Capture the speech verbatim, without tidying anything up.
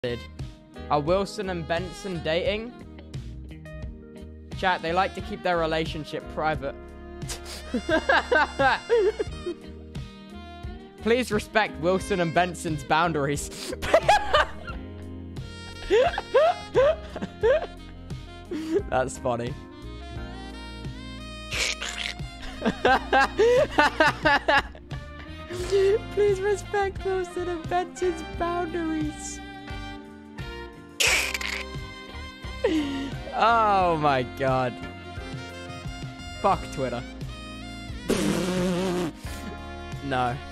Are Wilson and Benson dating? Chat, they like to keep their relationship private. Please respect Wilson and Benson's boundaries. That's funny. Please respect Wilson and Benson's boundaries. Oh my god. Fuck Twitter. No.